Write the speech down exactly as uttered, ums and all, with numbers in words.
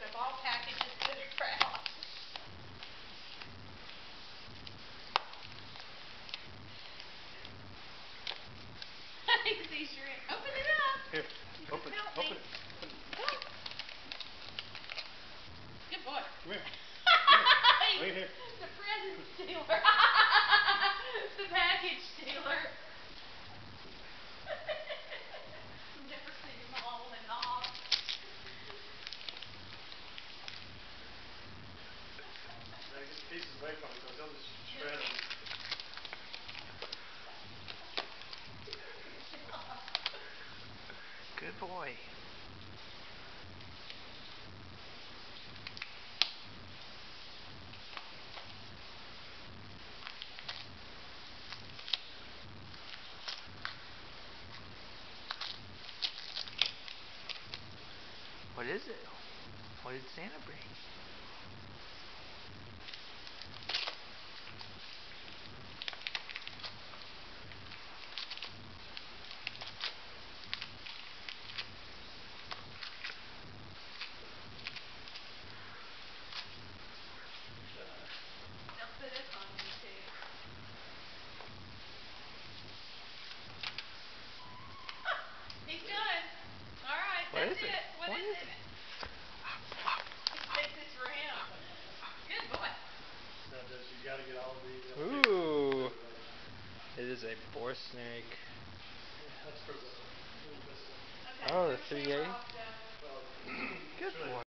of all packages to the crowd. I see shrimp. Open it up. Here, you open, help open me. it. Open it. Good boy. Come here. Come here. Right here. The present stealer. The package stealer. Never seen him all and all. Now get the pieces away from me because they'll just shred them. Good boy. What is it? What did Santa bring? They'll put us on YouTube. He's done. Alright, What that's is it? it. What, What is, is it? it? This is for him. Good boy. Now, does you got to get all of these. Ooh. It is a boar snake. Yeah, that's for the. Okay, Oh, the turn three camera A? off, Joe. Well, Good boy.